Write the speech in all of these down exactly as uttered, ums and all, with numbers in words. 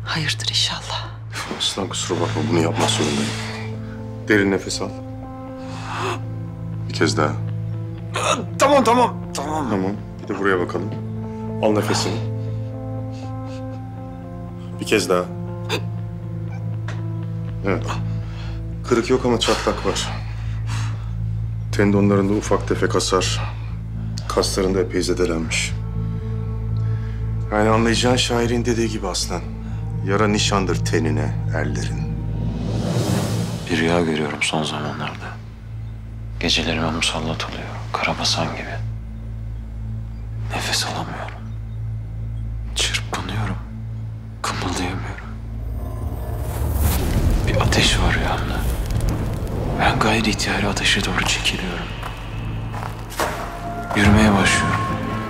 Hayırdır inşallah. Aslan kusura bakma, bunu yapmak zorundayım. Derin nefes al. Bir kez daha. Tamam tamam. Tamam. Tamam. Bir de buraya bakalım. Al nefesini. Bir kez daha. Evet. Kırık yok ama çatlak var. Tendonlarında ufak tefek hasar. Kaslarında epey zedelenmiş. Yani anlayacağın şairin dediği gibi aslan. Yara nişandır tenine, erlerin. Bir rüya görüyorum son zamanlarda. Gecelerime musallat oluyor, karabasan gibi. Nefes alamıyorum. Çırpınıyorum, kımıldayamıyorum. Bir ateş var rüyamda. Ben gayri ihtiyari ateşe doğru çekiliyorum. Yürümeye başlıyorum.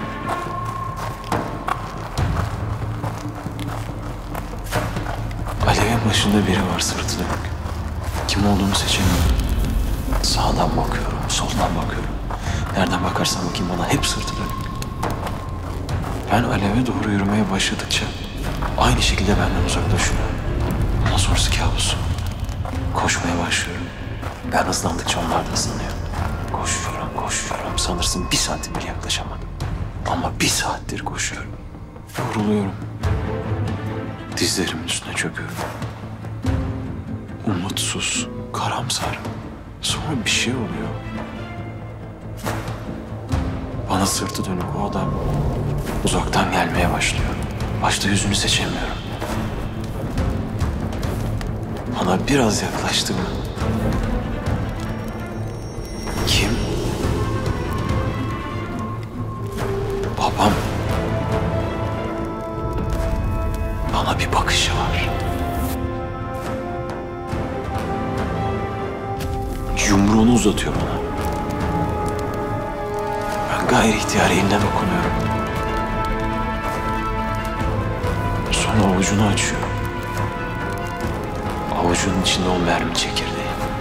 Alevin başında biri var, sırtı dönük. Kim olduğunu seçemiyorum. Sağdan bakıyorum, soldan bakıyorum. Nereden bakarsam bakayım bana hep sırtı dönük. Ben aleve doğru yürümeye başladıkça aynı şekilde benden uzaklaşıyor. Ondan sonrası kabus. Koşmaya başlıyorum. Ben hızlandıkça onlar da hızlanıyor. Koşuyorum, koşuyorum. Sanırsın bir santim bile yaklaşamadım. Ama bir saattir koşuyorum. Yoruluyorum. Dizlerimin üstüne çöküyorum. Umutsuz, karamsar. Sonra bir şey oluyor. Bana sırtı dönük o adam uzaktan gelmeye başlıyor. Başta yüzünü seçemiyorum. Bana biraz yaklaştı mı? Kim? Babam. Bana bir bakışı var. Yumruğunu uzatıyor bana. Ben gayri ihtiyari eline dokunuyorum. Sonra avucunu açıyor. Avucunun içinde o mermi çekirdeği.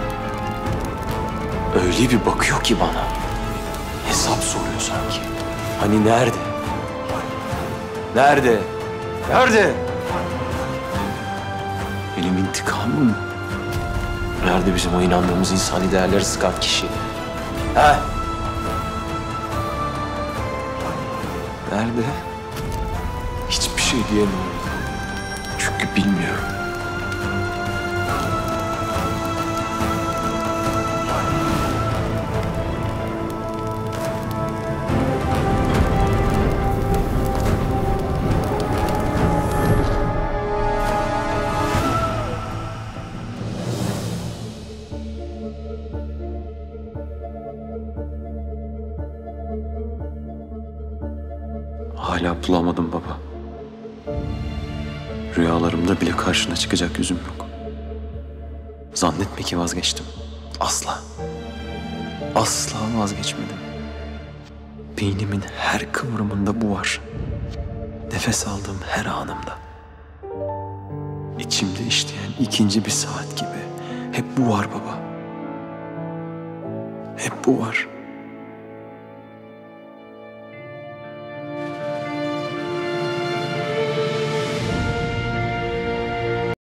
Öyle bir bakıyor ki bana. Hesap soruyor sanki. Hani nerede? Nerede? Nerede? Benim intikamım. Nerede bizim o inandığımız insani değerleri sıkan kişi? Ha? Nerede? Hiçbir şey diyemiyorum. Çünkü bilmiyorum. Hala bulamadım baba. Rüyalarımda bile karşına çıkacak yüzüm yok. Zannetme ki vazgeçtim. Asla. Asla vazgeçmedim. Beynimin her kıvrımında bu var. Nefes aldığım her anımda. İçimde işleyen ikinci bir saat gibi. Hep bu var baba. Hep bu var.